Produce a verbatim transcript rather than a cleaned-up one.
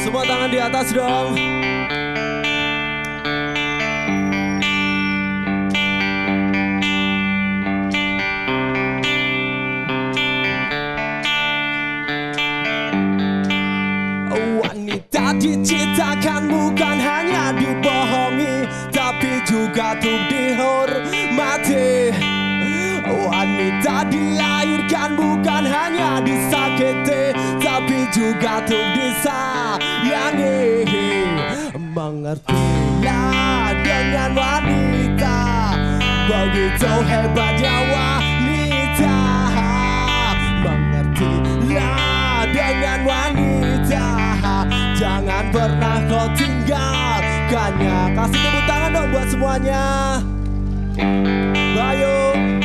Semua tangan di atas dong. Wanita diciptakan bukan hanya dibohongi, tapi juga untuk dihormati. Wanita dilahirkan bukan hanya disakiti, tapi juga untuk disayangi. Mengertilah dengan wanita, begitu hebatnya wanita. Mengertilah dengan wanita, jangan pernah kau tinggalkannya. Kasih tepuk tangan dong buat semuanya. Ayo.